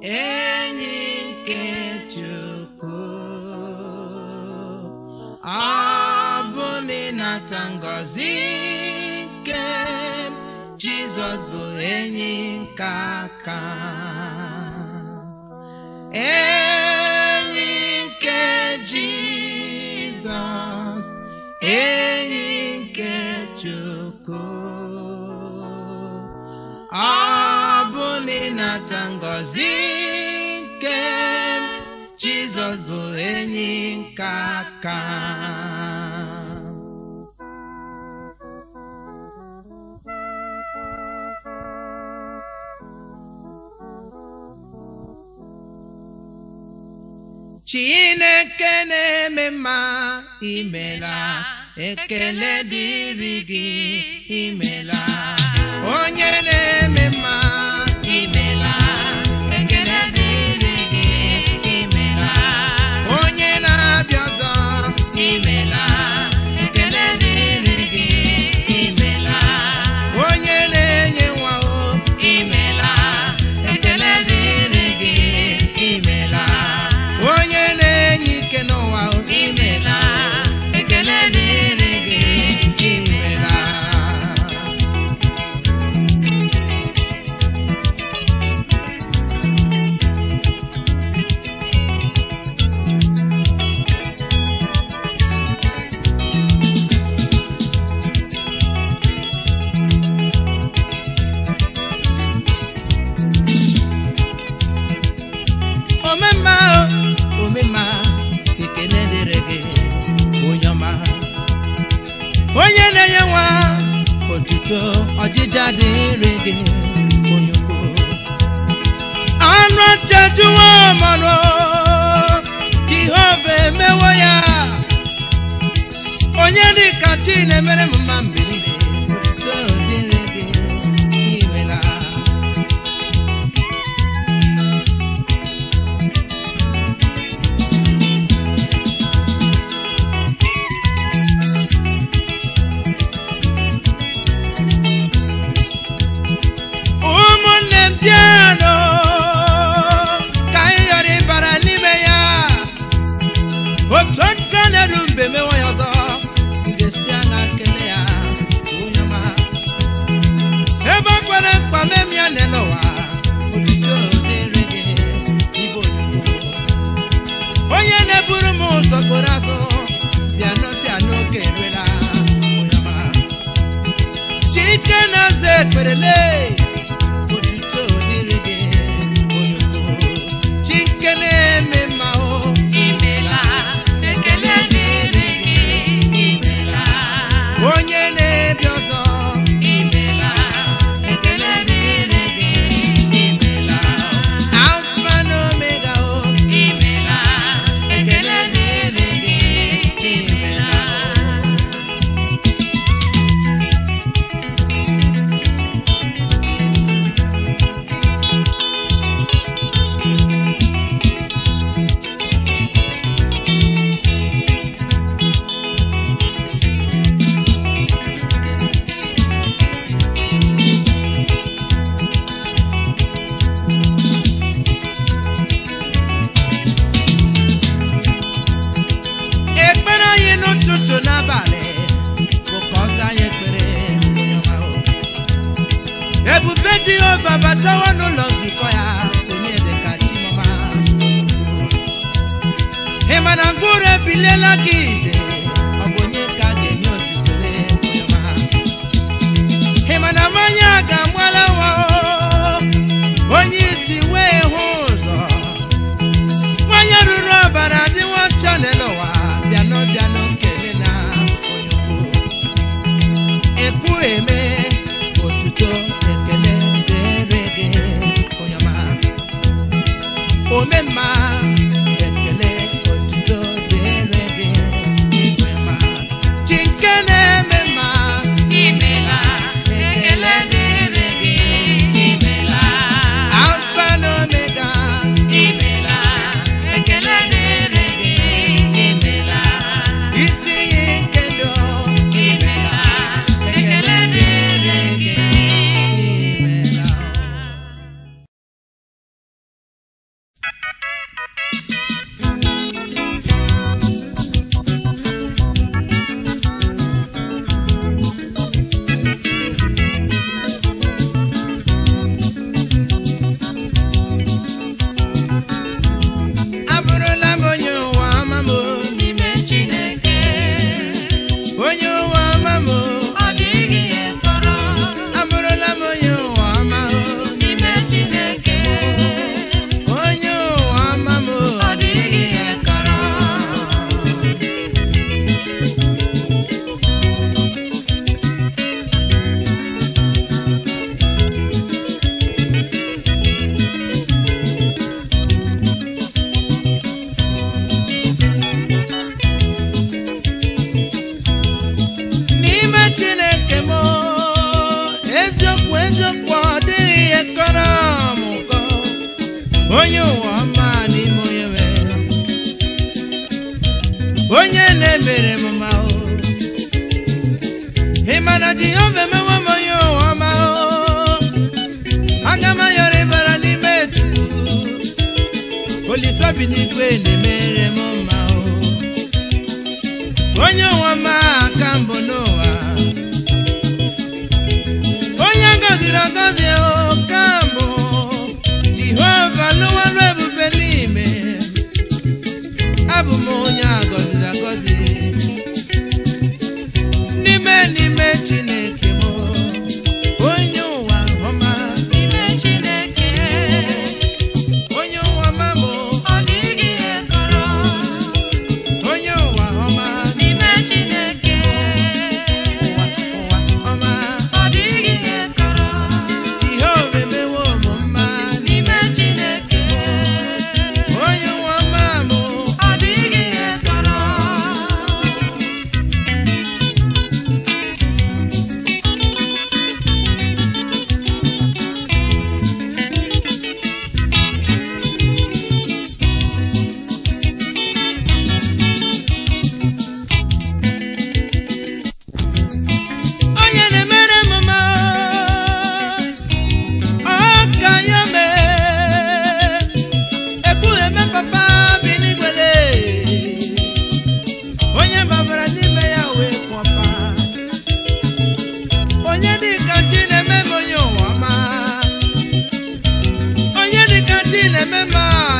enyi nke Chukwu, ọ bụ na ịnata ngọzi nke Jizọs bụ enyi nke aka. Enyi nke Jizọs, enyi nke Chukwu, ọ bụ na ịnata ngọzi nke Jizọs bụ enyi nke aka. Chineke na-eme mma, imela, ekele dịrị gị, imela. Onye na-eme mma, imela, ekele dịrị gị, imela. Onye na-abịa ọzọ, imela, ekele dịrị gị, imela. Onye na-enye nwa o, imela, ekele dịrị gị, imela. Onye na-enye ike n'ụwa o, imela, ekele dịrị gị, imela. Onye na-enye nwa otuto, ọjịja dịrị gị, onye ukwu. Anụ ọcha jụwa mmanụ, Jehova emewo ya. Onye dị ka chi na-emere m mma mgbe niile, otuto dịrị gị, imela. Onye na-eburu m ụzọ kporo azụ, bịanụ oge eruela, onye ọma. Chike na-aza ekperele, otuto dịrị gị, onye ukwu. Chike na-eme mma o, imela, ekele dịrị gị, imela. Onye na-ebi ọzọ, imela, ekele dịrị gị, imela. Alfa na Omega o, imela, ekele dịrị gị, imela. Ekpere anyị n'ụtụtụ n'abalị bụ ka ọ zaa anyị ekpere, onye ọma o. Ebube Jehova batawa n'ụlọ nzukọ ya, onye dị ka Chimọma. Ị ma na ngwụrụ ebiliela gị ije, ọ bụ onye ka a ga-enye otuto, onye ọma. Ị ma na mmanya ga-amụala nwa o, onye isi wee hụ ụzọ. Nwanyị ruru ọbara adịwo ọcha n'elu ụwa, bịanụ kele na onye ukwu. Ekwu eme, otuto, ekele dịrị gị, onye ọma. Ome mma, ekele, otuto dịrị gị, onye ọma. Chi nke na-eme mma, imela, ekele dịrị gị, imela. Alfa na Omega, imela, ekele dịrị gị, imela. Isi iyi nke ndụ, imela, ekele dịrị gị, imela. onye ụwa ọma n'ime onye mere onye na-emere m mma o ịmana Jehova emewo m onye ụwa ọma o aga m ayọrọ ịbara n'ime Chukwu Olise bi n'igwe na-emere m mma o onye ụwa ọma aka mbụ n'ụwa onye gọziri agọzi o ka mbụ Jehova lụwalụ ebube n'ime abụ m onye agọziri agọzi n'ime Chineke m onye ụwa ọma n'ime Chineke onye ụwa ọma m ọ dịghị ihe kọrọ onye ụwa ọma n'ime Chineke ụwa ọma ọ dịghị ihe kọrọ Jehova emewo m mma n'ime Chineke onye ụwa ọma m ọ dịghị ihe kọrọ onye na-emere m mma ọ ka ya mee ekwughị eme papa bi n'igwele onye babara n'ime ya wee kwọpa onye dịka chi na-eme m onye ụwa ọma onye dịka chi na-eme m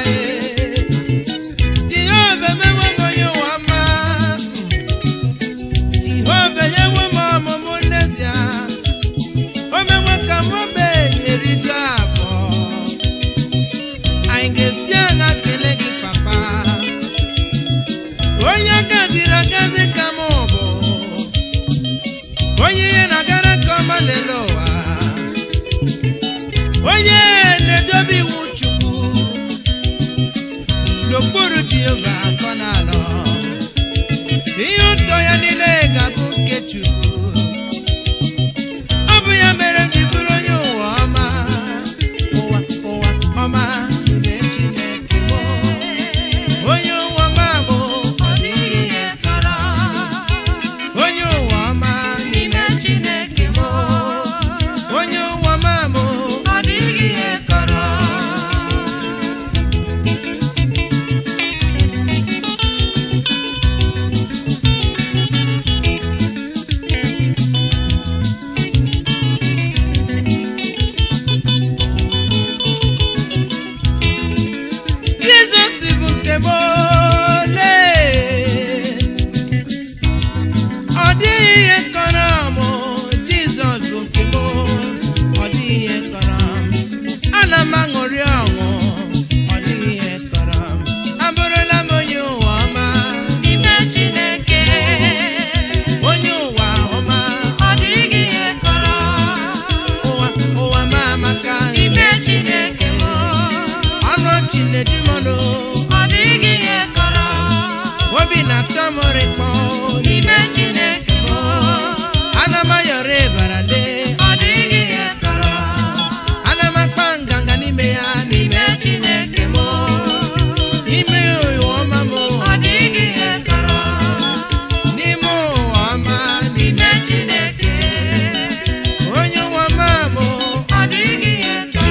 Jehova emewo m onye ụwa ọma Jehova enyewo m ọmụmụ n'ezie o mewo ka m obenye afọ anyị ga-esi aṅa kelee gị papa onye gaziri agazi ka m bụ onye ihe na-agara ka ọma lele ụwa onye na-edobe iwu Chukwu n'okpuru Jehova akọ na-anọ ihe ụtọ ya niile ga-abụ nke Chukwu ọ bụ ya mere m ji bụrụ onye ụwa ọma ụwa ọma n'ime Chineke m onye ụwa ọma m ọ dịghị ihe kọrọ onye ụwa ọma n'ime Chineke m onye ụwa ọma m ọ dịghị ihe kọrọ Jizọs bụ nke m ole ọ dịghị ihe kọrọ m Jizọs bụ nke m ọ dịghị ihe kọrọ m ana m aṅụrị ọṅụ ọ dịghị ihe kọrọ m abụrụla m onye ụwa ọma n'ime Chineke onye ụwa ọma ọ dịghị ihe kọrọ ụwa ma amaka n'ime Chineke ọnụ ọchị na-edu m ọnụ ọ dịghị ihe kọrọ obi na-atọ m rịkpọ n'ime Chineke ana m ayọrọ ịbara lee ọ dịghị ihe kọrọ ana m akpa nganga n'ime ya n'ime Chineke n'ime ụwa ọma m ọ dịghị ihe kọrọ n'ime ụwa ọma n'ime Chineke onye ụwa ọma m ọ dịghị ihe kọrọ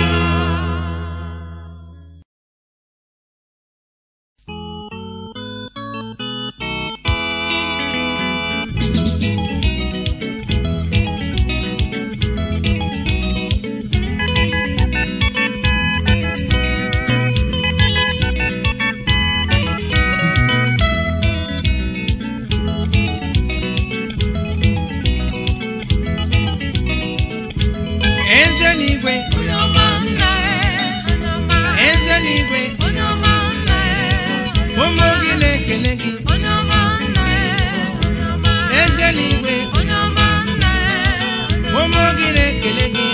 Eze n'igwe Eze n'igwe ụmụ gị na-ekele gị Eze n'igwe ụmụ gị na-ekele gị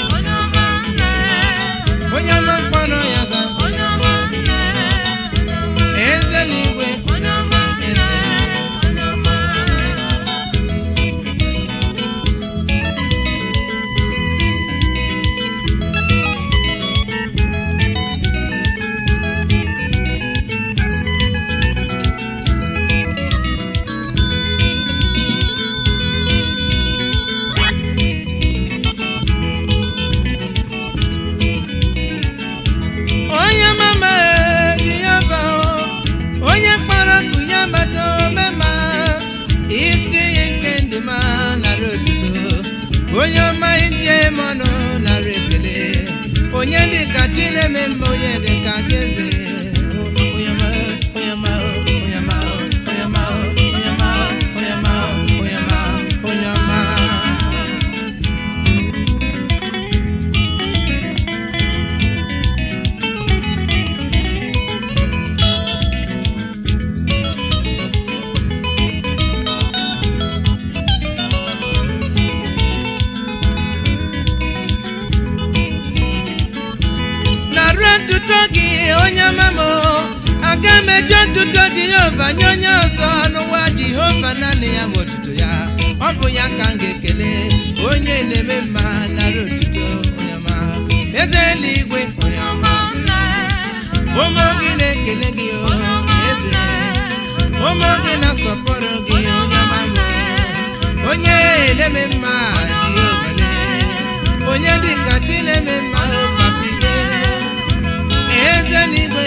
onye ọma mkpọrọ ya za Eze n'igwe dịka Chineme mma, onye dịka Geze. Onye mamo aga meje ntutu Jehova nye onye ọzọ n'ụwa Jehova naanị ya nwe otuto ya, ọ bụ ya ka m ga-ekele. Onye na-eme mma nara otuto, onye ọma eze eluigwe, onye ọma ụmụ gị na-ekele gị, eze ụmụ gị na-asọpụrụ gị, onye ọma onye na-eme mma Jehova, onye dịka Chineme mma papide eze n'igwe.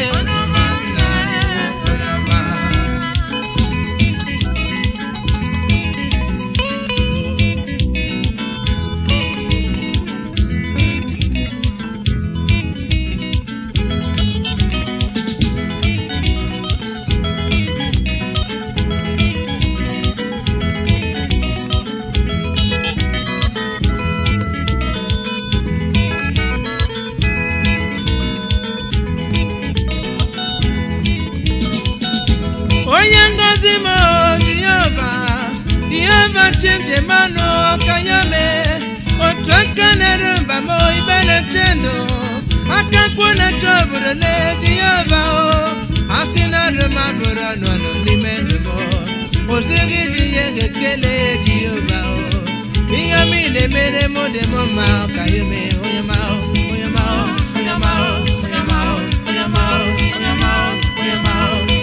Chinde mano kanyame otwakana rumba mo ibele tendo akakuna choburo le Jehova o asina ruma bura no nimendo mo osigi jiyege kele Jehova o iyami le mere mo de mo ma kayeme oyama oyama oyama oyama oyama oyama oyama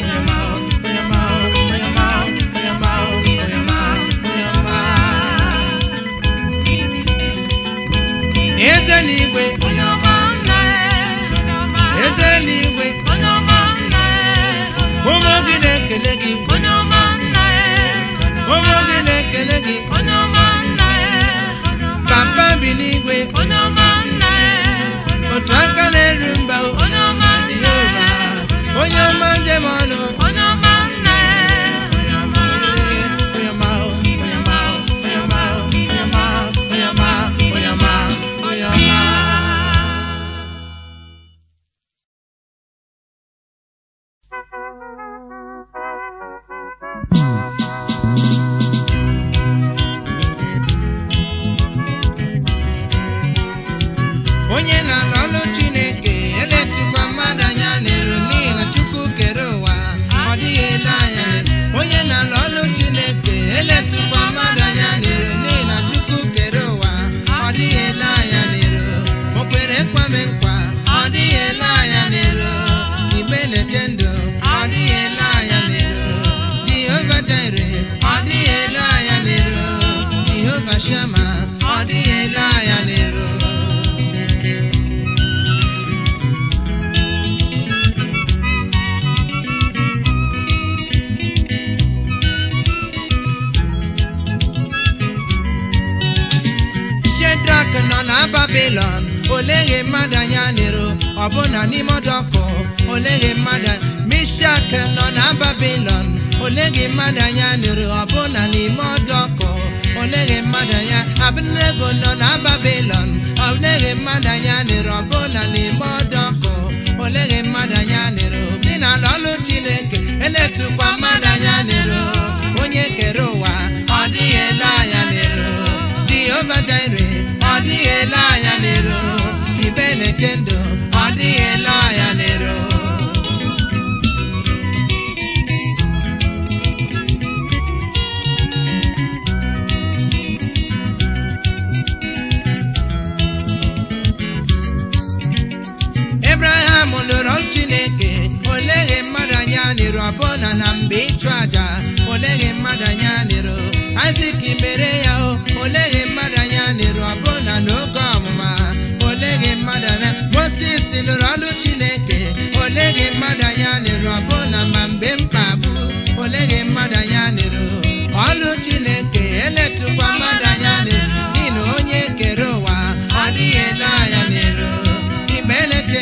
eze n'igwe, eze n'igwe, ụmụ gị na-ekele gị, ụmụ gị na-ekele gị, papa bi n'igwe, otu aka na-eru mba, onye ọma njem ọnụ. Onye na-alụ Chineke eletukwa mmadụ anya n'elu n'ihi na Chukwu kere ụwa, ọ dịghị ele anya n'elu. Onye na-alụ Chineke eletukwa mmadụ anya n'elu n'ihi na Chukwu kere ụwa, ọ dịghị ele anya n'elu. O kwere kwame nkwa, ọ dịghị ele anya n'elu. Igbe na-eche ndụ, ọ dịghị ele anya n'elu. Jehova Jireh, ọ dịghị ele anya n'elu. Jehova Shama, ọ dịghị ele anya n'elu. Nọ na Babylon, oleghe mmadụ anya n'iru, ọbụna n'ime ọdọkụ, oleghe mmadụ. Mishak nọ na Babylon, oleghe mmadụ anya n'iru, ọbụna n'ime ọdọkụ, oleghe mmadụ anya. Abednego nọ na Babylon, oleghe mmadụ anya n'iru, ọbụna n'ime ọdọkụ, oleghe mmadụ anya n'iru. Bi na ọlụ Chineke eletukwa mmadụ anya n'iru. Onye kere ụwa, ọ dịghị ele anya n'iru. Jehova Jireh, ọ dịghị ele anya n'elu. Ibe na-eche ndụ, ọ dịghị ele anya n'elu. Abraham lụrụ Chineke, oleghe mmadụ anya n'elu, ọbụna na mgbe ịchụ aja, oleghe mmadụ anya n'elu. Isaac mere ya o, oleghe mmadụ anya n'elu, ọbụna n'oge ọmụma, oleghe mmadụ anya. Moses lụrụ ọlụ Chineke, oleghe mmadụ anya n'elu, ọbụna ma mgbe mkpagbu, oleghe mmadụ anya n'elu. Ọlụ Chineke eletukwa mmadụ anya n'elu, n'ihi na onye kere ụwa, ọ dịghị ele anya n'elu. Igbe eleche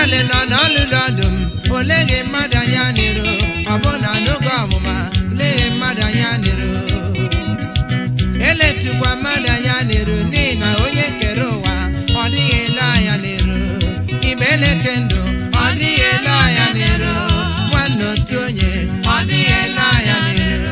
le no no ludodum olege madanya niro abona nugo amuma lege madanya niro ele tukwa madanya niro ni na onye kerowa odighe la ya niro ibele tendo odighe la ya niro wano tonye odighe la ya niro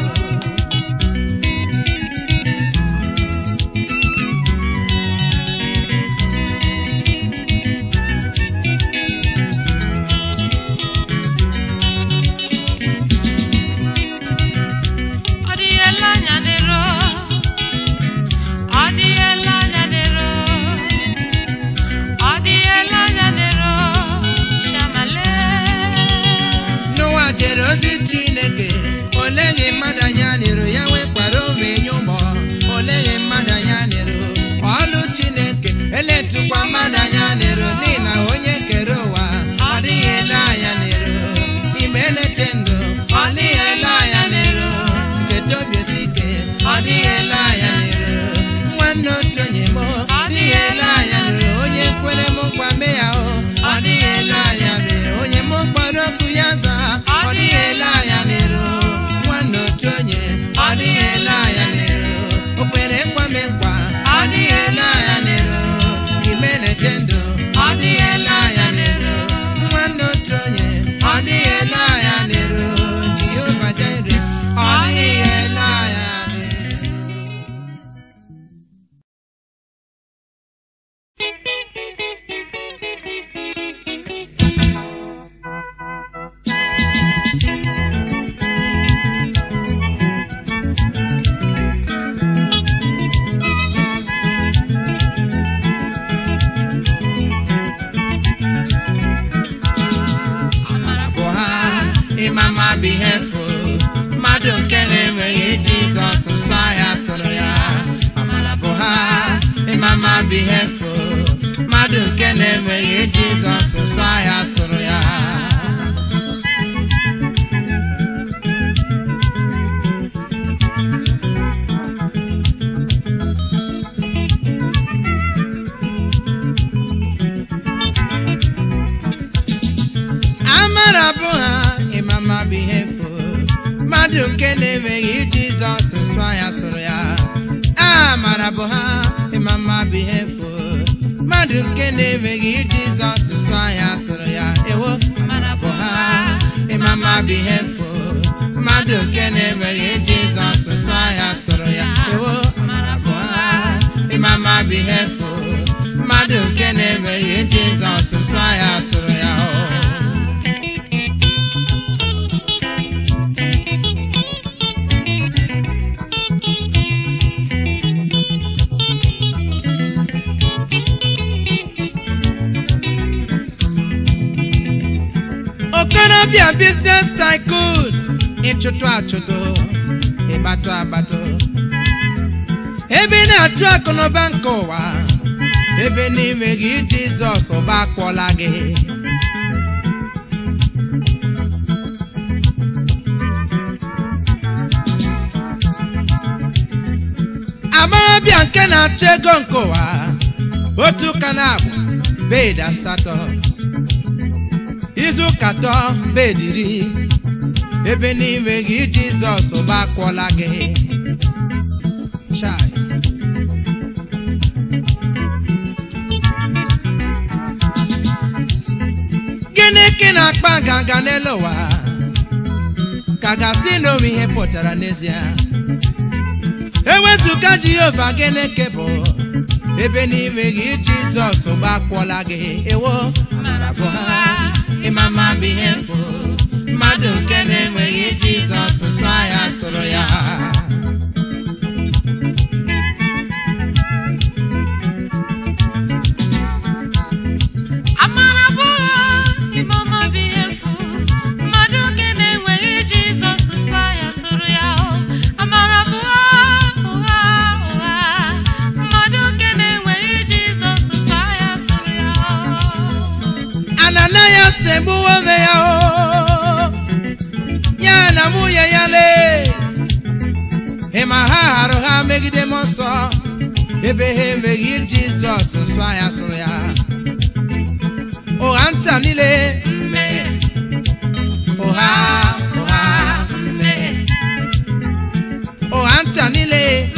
Ozi Chineke olege madanya niro ya wekwara omenyumo olege madanya niro olu Chineke eletukwa madanya niro nina onye kere ụwa ọdịghị ele anya niro imele tendo ọdịghị ele anya niro tetobesike ọdịghị ele anya niro nwanne otu onye mo ọdịghị ele anya niro onye kwere m nkwa me ya o ọdịghị ele anya niro onye m kpọrọ okwu ya zaa ọdịghị ele anya niro nwanne otu onye ọdịghị ele anya niro o kwere nkwa me nkwa ọdịghị ele anya niro imele tendo ọdịghị ele anya niro nwanne otu onye ọdịghị ele anya niro Jehova Jire ọdịghị ele anya Mama be helpful, Madam Keneme, Jesus, Messiah, Soya, Amalaboha, Mama be helpful, Madam Keneme, Jesus, Messiah, Soya. Amalaboha. Mama be helpful, Madam Keneme, Jesus, Messiah, Soya. Ah, Maraboha, Mama be helpful, Madam Keneme, Jesus, Messiah, Soya. Ewo, Maraboha, Mama be helpful, Madam Keneme, Jesus, Messiah, Soya. Ewo, Maraboha, Mama be helpful, Madam Keneme, Jesus, Messiah, Soya. Gonna be a business tycoon. Ichutu achutu, ibato abato. Ebe na atu akono banko wa. Ebe ni megi Jesus oba kwolage. Amara bianke na chego nko wa. Otu kanabu, beda sato. Izu kato bediri ebe n'ime gị Jizọs ụbakwọla gị chai gịnị ka na-akpa nganga n'elu ụwa ka gasị n'omi ihe pụtara n'ezie ewezuga Jehova gịnị ka bụ ebe n'ime gị Jizọs ụbakwọla gị ewo Maraboha Mama be helpful, Madam Keneme, Jesus, Messiah, Soya. Mama be helpful, Madam Keneme, Jesus, Messiah, Soya. Madam Keneme, Jesus, Messiah, Soya. Ananaya sebuwa meya o yana muya yale ema haro ha megide monso ebe he megi Jesus Messiah Soya Oha nta niile Oha Oha nta niile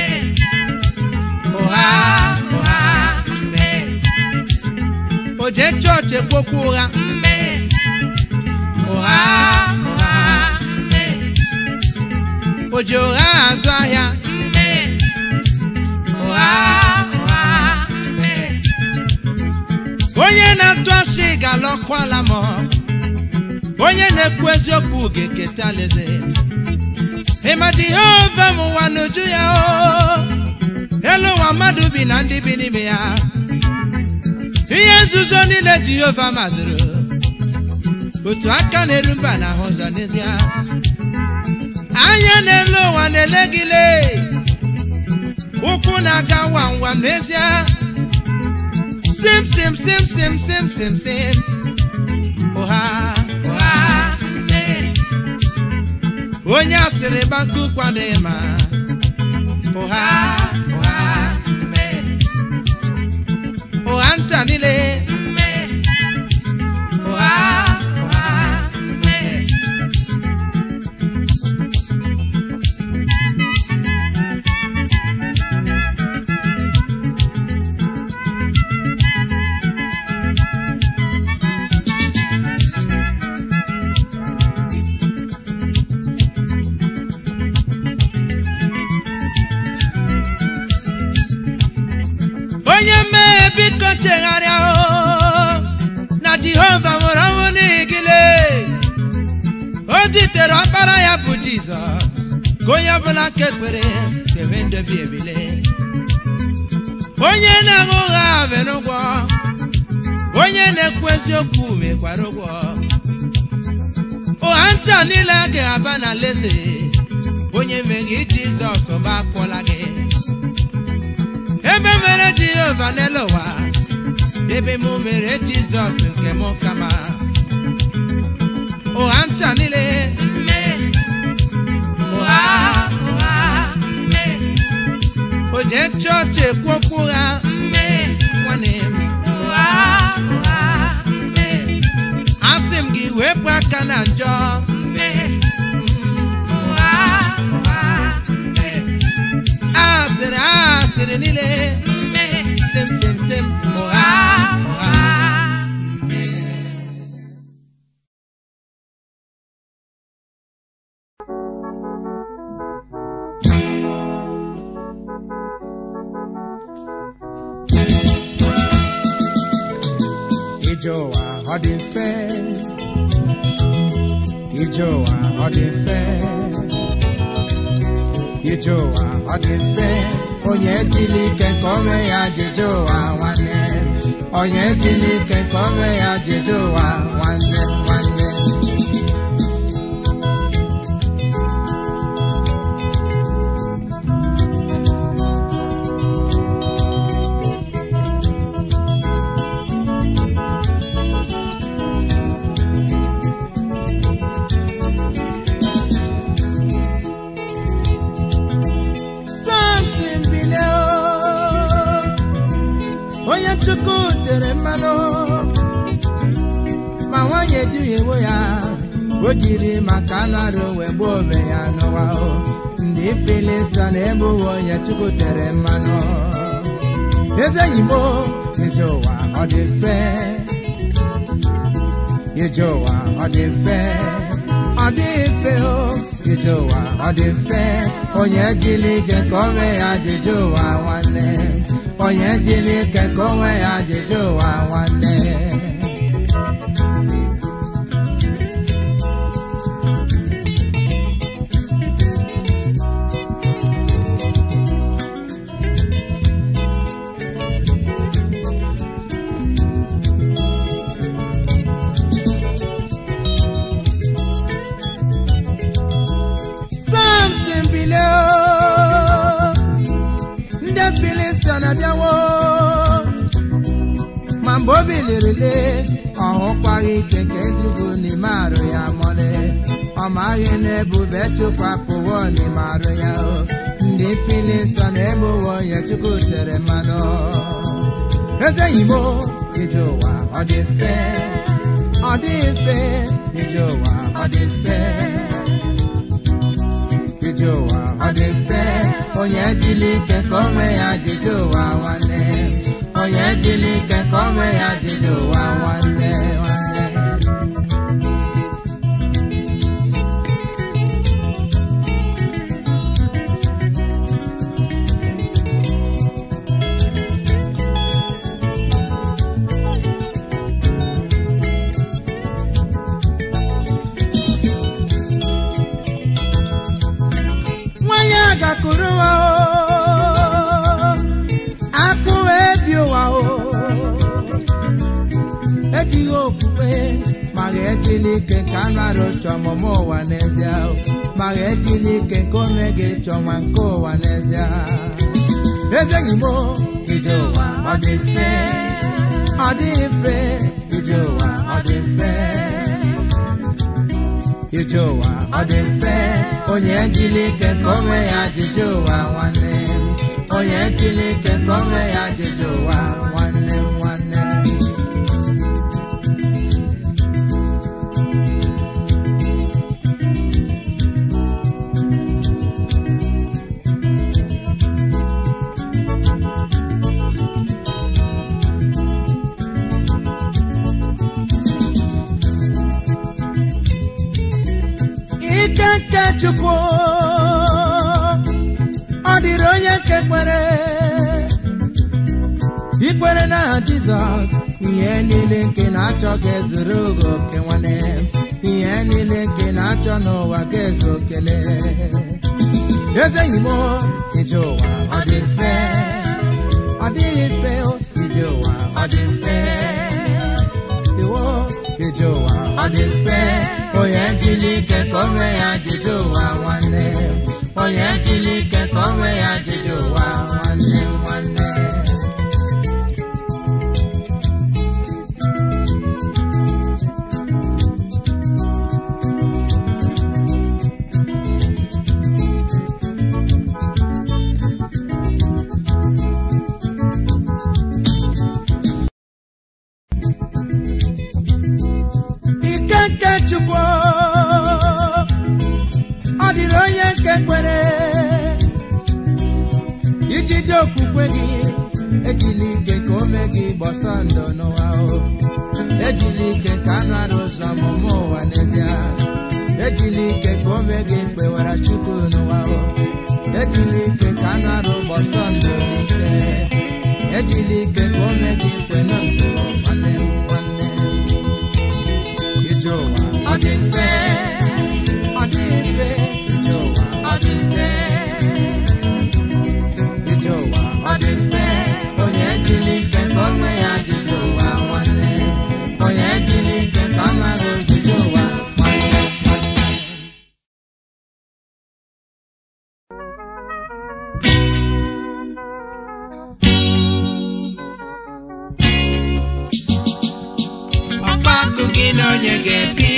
Oha Oje church ekwoku ụgha Oha Oje ụgha azụ ahịa Oha Onye na-atụ asị ga-alọkwala m Onye na-ekwu eziokwu ga-eketa alaeze Ịma Jehova m ụwa n'uju ya elu ụwa mmadụ bi na ndị bi n'ime ya Ihe nzuzo niile Jehova mazụrụ Otu aka na-eru mba n'ahụ ụzọ n'ezie Anya n'elu ụwa na-ele gị lee Ụkwụ na-aga nwam n'ezie Sim Oha Onye asịrị banku kwado ma Oha Oha nta niile Oha Onye mee biko chegharịa na Jehova nwere ọnwụ n'igile O ditere ọkpara ya bụ Jizọs ka onye ọbụla nke kwere kewe ndobi ebile Onye na-aṅụ ụgha mere ụgwọ Onye na-ekwu eziokwu mekwara ụgwọ Ụgha nta niile ga-aba na alaeze Onye meghị Jizọs mgbe akpọla gị Ebe mere Jehova n'elu ụwa Ebe mụ mere Jizọs nke mụ kama Ụgha nta niile Ụgha Oje chọọchị ekwu ụgha nwanne m Asị m gị wepụ aka na njọ Asịrị niile Sim Oha Ijowa ọ dị mfe Ijowa ọ dị mfe Ijowa ọ dị mfe Onye jiri ike nke ome ya jije ụwa nwanne Onye jiri ike nke ome ya jije ụwa nwanne Chukwu tere mmanụ ma nwanyị ejighị ewo ya o jiri maka anụ arụ wee gbuo onwe ya n'ụwa ndị Filistia na-egbuwe onye Chukwu tere mmanụ eze yimo ije ụwa ọ dị mfe ije ụwa ọ dị mfe ọ dị mfe ije ụwa ọ dị mfe onye jiri ije ka ome ya jije ụwa nwanne Onye jiri ike ka onwe ya jije ụwa nwanne Something below Ndị Filistia na-abịawo ma mgbe o bilirili ọ hụkwaghị ike nke Chukwu n'ime arụ ya mọlị ọ maghị na ebube Chukwu apụwo n'ime arụ ya ndị Filistia na-egbuwe onye Chukwu tere mmanụ eze yimo Ijowa odife, odife, Ijowa odife, Ijowa odife, onye jilike kome ya Ijowa wane, onye jilike kome ya Ijowa wane. Kuruwa aku ebiowa etiyo kuwe magetili kanaro chomomo wanezia magetili komege chomanko wanezia ezeyimo Ijowa odife odife Ijowa odife Ijowa odife onye jilike kome ya Ijowa wane onye jilike kome ya Ijowa wane wane Ike chukwu ọdịrị onye kekwere ikwere na Jizọs ihe niile nke na-achọ ga-ezuru oge oke nwanne ihe niile nke na-achọ n'ụwa ga-ezu okele ezeyimo Ijowa ọdịfe ọdịfe Ijowa ọdịfe iwo Ijowa ọdịfe onye jilike kome ya Ijowa nwanne onye jilike kome ya Ijowa nwanne nwanne Ike chukwu ọdịrị onye nke kwere ijide okwukwe gị ejili ike ka ome gị gbọsọ ndụ n'ụwa ejili ike ka anụ arụ ụzọ ọmụmụ ụwa n'ezie ejili ike ka ome gị kpewara Chukwu n'ụwa ejili ike ka anụ arụ gbọsọ ndụ n'ike ejili ike ka ome gị kpe na ndụ nwanne nwanne Ijowa ọdịfe ọdịfe Ijowa ọdịfe Ijowa ọdịfe onye jilike ka onwe ya Ijowa nwanne onye jilike ka ọ mara Ijowa nwanne nwanne ọkpakụ gị na onye ga-ebi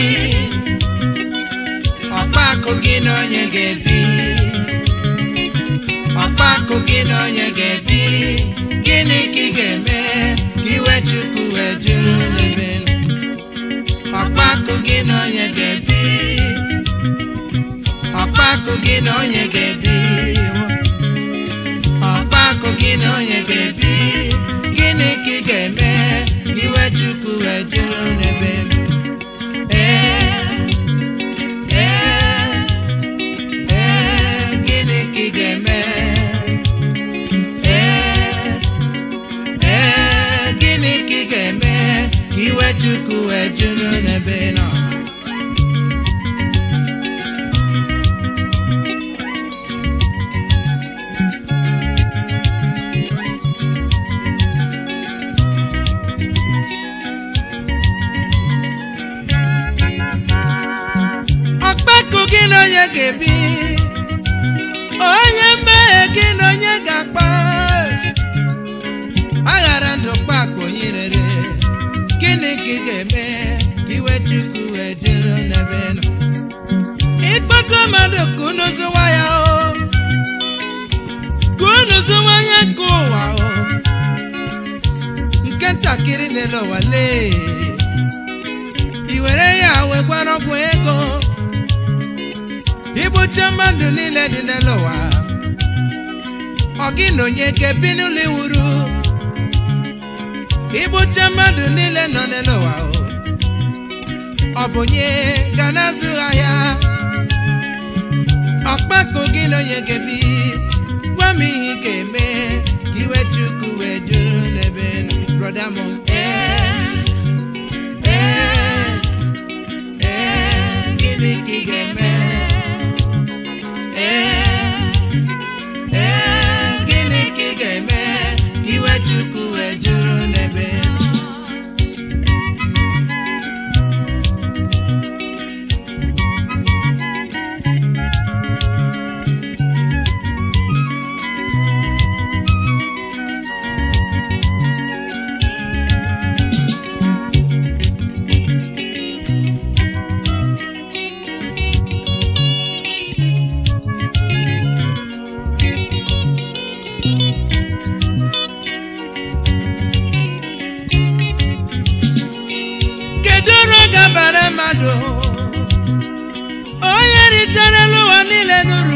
ọkpakụ gị na onye ga-ebi ọkpakụ gị na onye ga-ebi gịnị ka ị ga-eme ka iwe Chukwu wee juru n'ebe ọkpakụ gị na onye ga-ebi ọkpakụ gị na onye ga-ebi ọkpakụ gị na onye ga-ebi gịnị ka ị ga-eme ka iwe Chukwu wee juru n'ebe gịnị ka ị ga-eme gịnị ka ị ga-eme ka iwe Chukwu wee juru n'ebe nọ ọkpakụ gị na onye ga-ebi onye mmehie gị na onye ga-akpa aghara ndụ kpakụ onye rere gịnị ka ị ga-eme ka iwe Chukwu wee juru n'ebe nọ ịkpọkọ mmadụ ka unu zụwa ya ka unu zụwa ya nke ụwa nke nta nwatakịrị n'elu ụwa lee i were ya wekwara ọgwụ ego igbucha mmadụ niile dị n'elu ụwa ọ gị na onye ga-ebi n'ụlọ iwuru igbucha mmadụ niile nọ n'elu ụwa ọ bụ onye ga na-azụ ahịa ọkpakọ gị na onye ga-ebi gwa m ihe ị ga-eme ka iwe Chukwu wee juru n'ebe brọda m gịnị ka ị ga-eme gịnị ka ị ga-eme ka iwe Chukwu wee juru n'ebe onye ritere n'ụwa niile nụrụ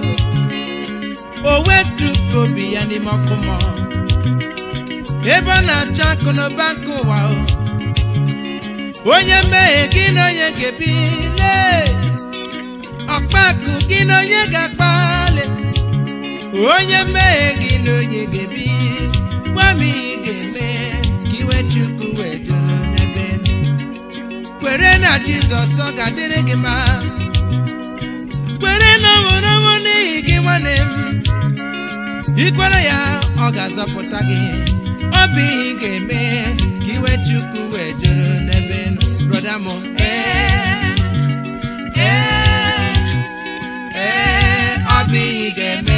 o wetufu obi ya n'ime ọkụ mmụọ ebe ọ na-achọ akụ n'ụba nke ụwa onye mmehie gị na onye ga-ebi ọkpakụ gị na onye ga-akpali onye mmehie gị na onye ga-ebi gwa m ihe ị ga-eme ka iwe Chukwu wee juru n'ebe kwere na Jizọs ọ ga-adịrị gị mma kwere na ọnwụrụ n'ihi gị nwanne m ikwere ya ọ ga-azọpụta gị ọ bụ ihe ị ga-eme ka iwe Chukwu wee juru n'ebe brọda m ọ bụ ihe ị ga-eme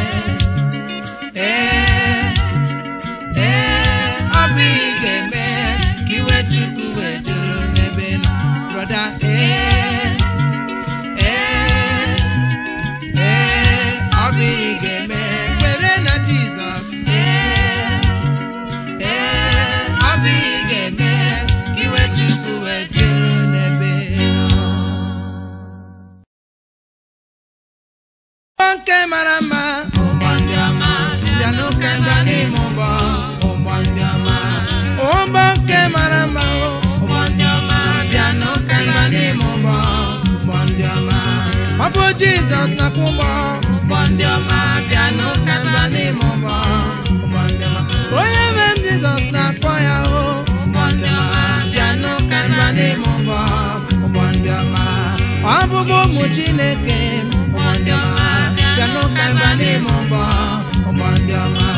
ọ bụ ihe ị ga-eme ka iwe Chukwu wee juru brother I'll be game kwere na Jesus I'll be game iwe Chukwu wee juru n'ebe nke mara mma ụgbọ ndị ọma bịa n'ụka ebe n'ime ụgbọ ndị ọma ụgbọ nke mara mma ọ bụ Jizọs nakwa ụgbọ ndị ọma bịa n'ụka mba n'ime ụgbọ ndị ọma onye nwe m Jizọs na-akpọ ya ụgbọ ndị ọma bịa n'ụka mba n'ime ụgbọ ndị ọma ọ bụbụ ụmụ Chineke ụgbọ ndị ọma bịa n'ụka mba n'ime ụgbọ ndị ọma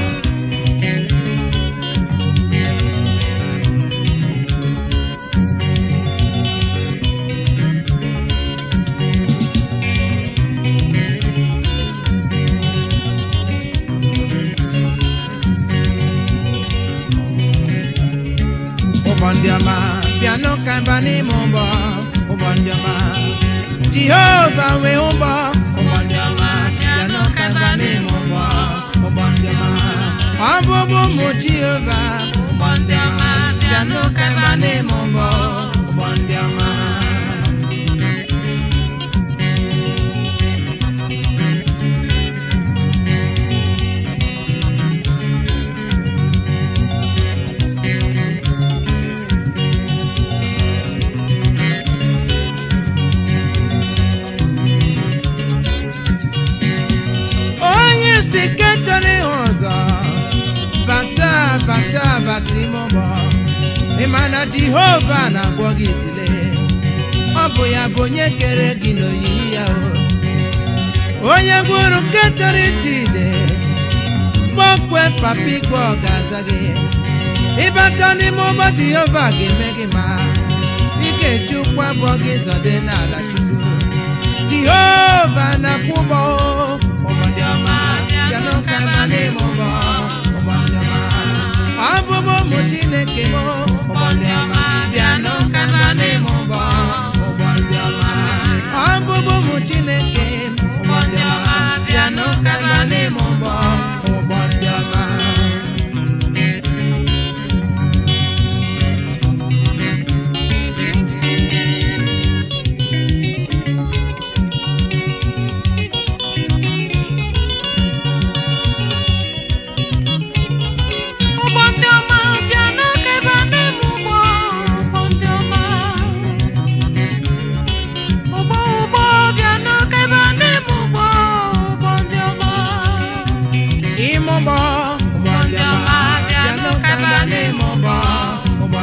Ubondioma, piano kambani mumbo, Ubondioma, Jehovah we umbo, Ubondioma, piano kambani mumbo, Ubondioma, Abubu mu Jehovah, Ubondioma, piano kambani mumbo, Ubondioma. Imana Jehovah na-agwọ gị isile ọ bụ ya bụ onye kere gị n'oyiyi ya onye gwuru nke chọrọ iti ide gbọkwe papa ikpe ọ ga-aza gị ịbata n'ime ụgbọ Jehovah ga-eme gị ma ị ga-eji ụkwụ abụọ gị zọde n'ala Chukwu Jehovah na-akwụ ụgbọ ụgbọndị ọma bịa n'ụka ebe n'ime ụgbọ ụgbọndị ọma abụbụ ụmụ Chineke m ụgbọndị ọma bịa n'ụka ebe n'ime ụgbọ ụgbọndị ọma abụbụ ụmụ Chineke ụgbọndị ọma bịa n'ụka ebe n'ime ụgbọ ụgbọndị ọma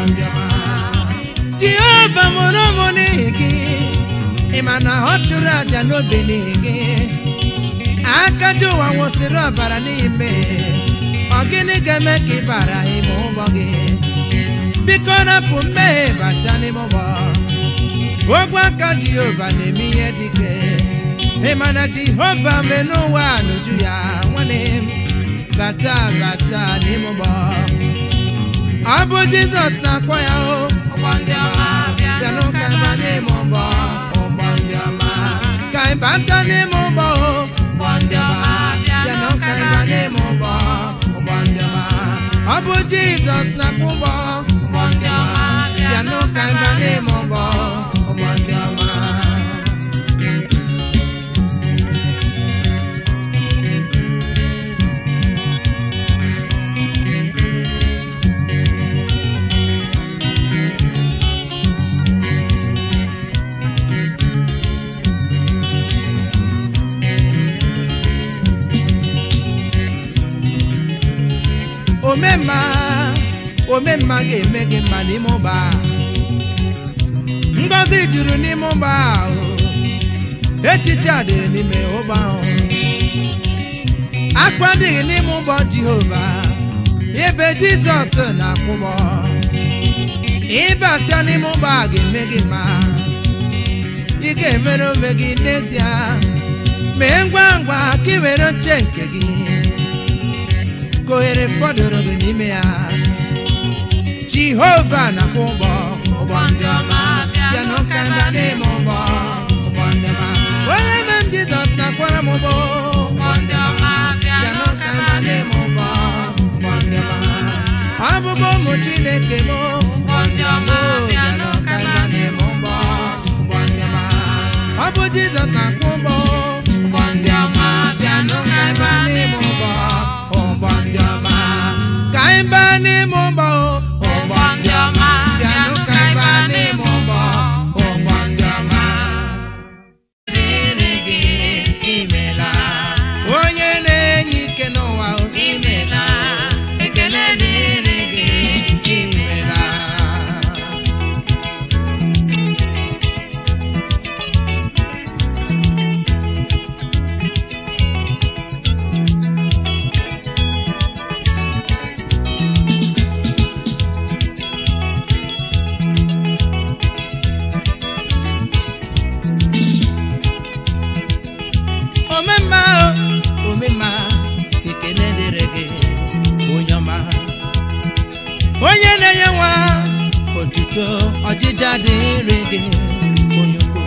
Jehovah monomonigi imana hochura jano benigi akaju wa wosiro bara n'ime ogini game ki bara imo bogi bikona pume batani mobo ogwa ka Jehovah nemi edike imana Jehovah menu wa nuju ya wane bata ni mobo Abu Jesus na kwa ya o Obandiama Piano kaibane mobo Obandiama Kaibantane mobo Obandiama Piano kaibane mobo Obandiama Abu Jesus na kubo Obandiama Piano kaibane mobo Obandiama Omemma ga-emege mma n'ime ụba ngozi juru n'ime ụba echiche adịghị n'ime ụba akwa adịghị n'ime ụba Jehova ebe Jizọs na-akwụgbọ ịbata n'ime ụba ga-emege mma ị ga-emere onwe gị n'ezie mee ngwa ngwa ka ị were oche nke gị kohere fọdụrụ gị n'ime ya Jehovah na kubo Obandiama Piano kanda n'ime ụgbọ Obandiama onye mem Jesus na kwara m ụgbọ Obandiama Piano kanda n'ime ụgbọ Obandiama abụbụ ụmụ Chineke m Obandiama Piano kanda n'ime ụgbọ Obandiama ọ bụ Jesus na kwụgbọ Obandiama Piano kanda n'ime ụgbọ Obandiama kaimba n'ime ụgbọ Obandiama Piano kaibane mobo Obandiama Direge imela Onye na-enye ike n'ụwa imela ekele direge imela Onye na-enye nwa otuto ọjịja dịrị gị onye ukwu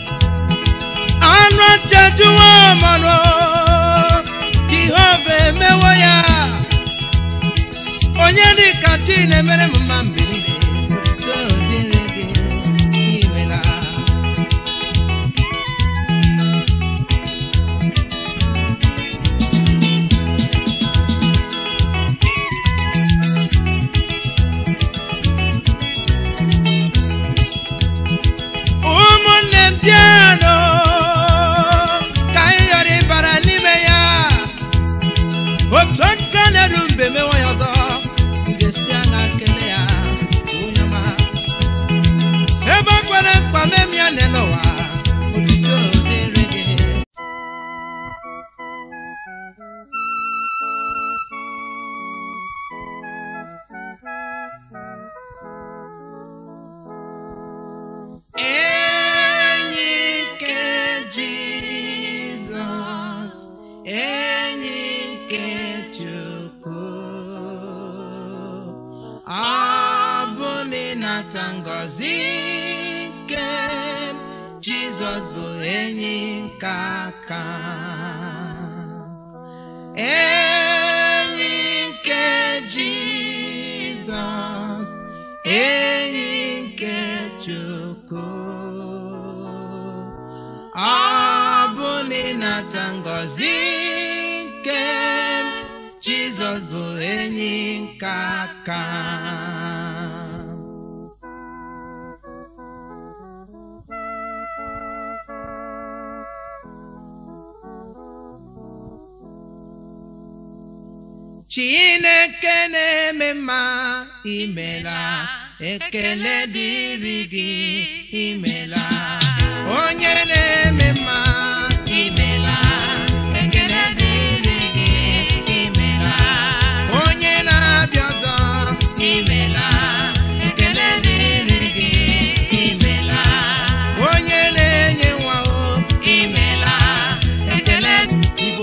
anụ ọchajuwa ọmọrọ Jehova emewo ya onye dịka chi na-emere m mma mgbe niile otuto dịrị gị imela piano kai yori bara n'ime ya otu aka na-eru mbe mewa ya ọzọ ngesi anya kele ya onye ma ebe kwere mkpa mem ya n'ụwa otuto dịrị gị Ngozi nke Jizọs bụ enyi nkaka enyi nke Jizọs enyi nke Chukwu ọ bụ n'ịnata ngozi nke Jizọs bụ enyi nkaka Chineke na-eme mma imela ekele dịrị gị imela onye na-eme mma imela ekele dịrị gị imela onye na-abịa ọzọ imela ekele dịrị gị imela onye na-enye nwa o imela ekele Igbo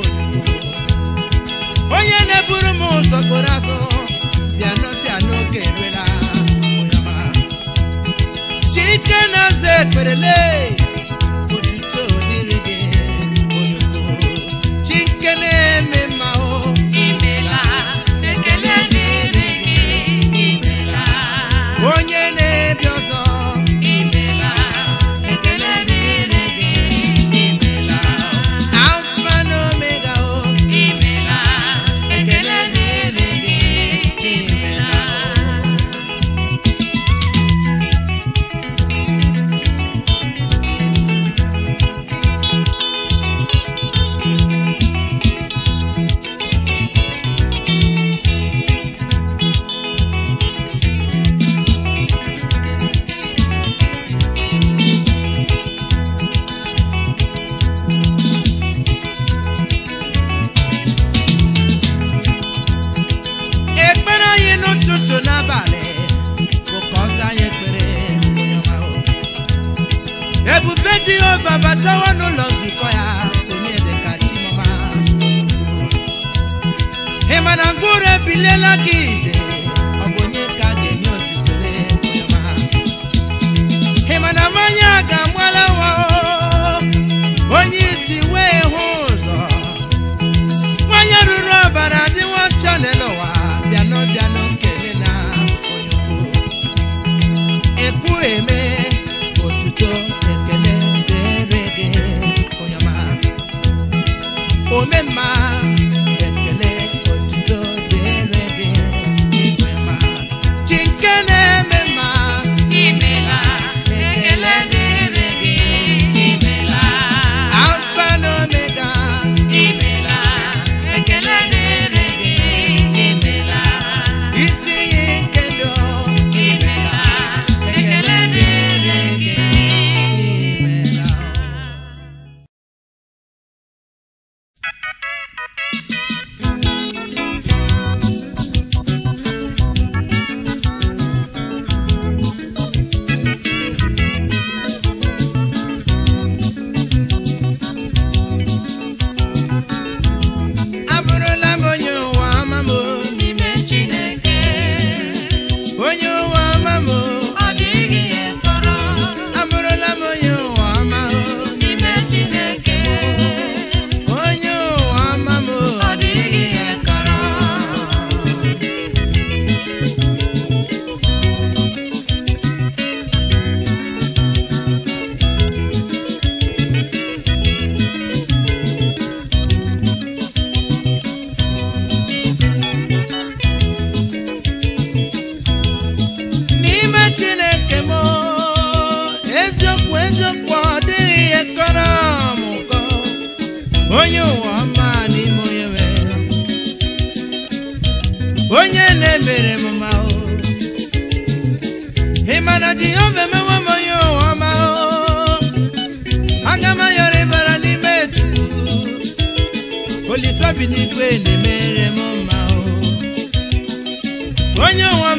onye na-eburu m ụzọ kporo azụ bịanụ oge eruela Chike na-aza ekperele otuto dịrị gị onye ukwu Chike na-eme mma o imela ekele dịrị gị imela onye na-ebi ọzọ imela ekele dịrị gị imela Alfa na Omega o imela ekele dịrị gị imela Jehova batawa n'ụlọ nzukọ ya onye dịka Chimoma ịma na ngwụrụ ebiliela gị ije ọ bụ onye ka ga-enye otutore Chimoma ịma na mmanya ga-agbala nwa onye isi wee hụ ụzọ nwanyị ruru ọbara adịwo ọcha n'ụwa bịanụ kele na onye ukwu ekwu eme otuto ekele Omema ekele otuto dịrị gị Igwema Chike na-eme mma imela ekele dịrị gị imela Alfa na Omega imela ekele dịrị gị imela isi iyi nke ndụ imela ekele dịrị gị imela onye na-emere m ma o ịmana dị ome mewe m onye ụwa ma o aga m ayọrọ ịbara n'ime etutu Olisa bi n'igwe na-emere m ma o onye ụwa